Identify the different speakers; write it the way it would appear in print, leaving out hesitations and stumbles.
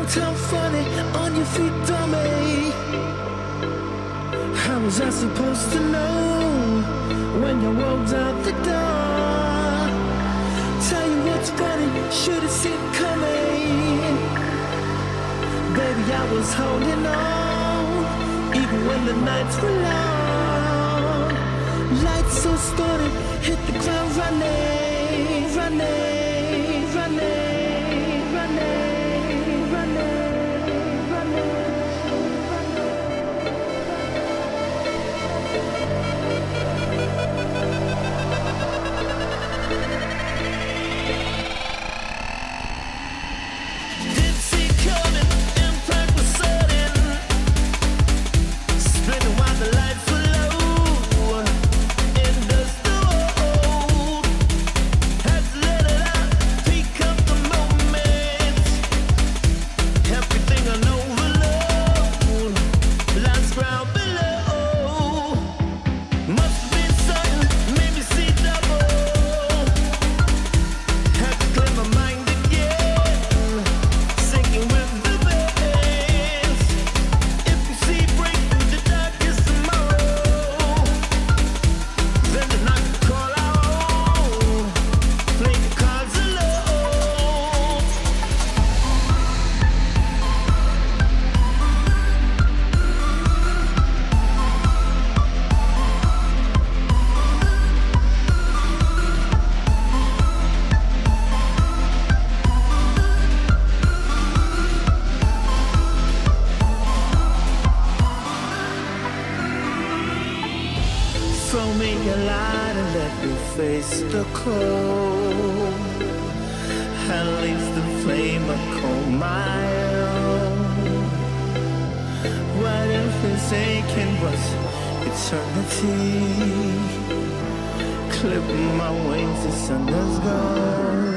Speaker 1: downtown funny on your feet, dummy. How was I supposed to know when you walked out the door? Tell you what's funny, should've seen it coming. Baby, I was holding on, even when the nights were long. Lights so started, hit the ground running, running, running, running, running, running. Didn't see it coming, impact was sudden. Spinning while the lights were low. In the store, had to let it out, pick up the moment. Everything on overload, last ground below. Must have been something, made me see double. Had to clear my mind again, sinking with the bass. If you see break through the darkest tomorrow, then the night will call our own. Play the cards alone. Throw me a light and let me face the cold. At least the flame I call my own. What if this aching was eternity? Clipping my wings, the sun is gone.